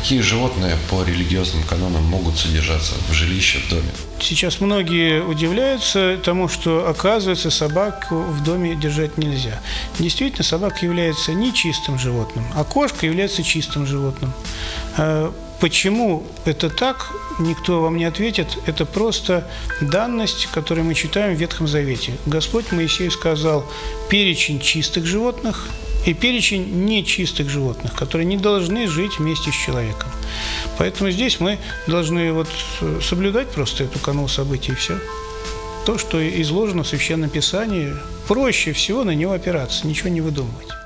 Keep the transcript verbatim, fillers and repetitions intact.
Какие животные по религиозным канонам могут содержаться в жилище, в доме? Сейчас многие удивляются тому, что, оказывается, собаку в доме держать нельзя. Действительно, собака является не чистым животным, а кошка является чистым животным. Почему это так, никто вам не ответит. Это просто данность, которую мы читаем в Ветхом Завете. Господь Моисею сказал перечень чистых животных и перечень нечистых животных, которые не должны жить вместе с человеком. Поэтому здесь мы должны вот соблюдать просто эту канву событий, и все. То, что изложено в Священном Писании, проще всего на него опираться, ничего не выдумывать.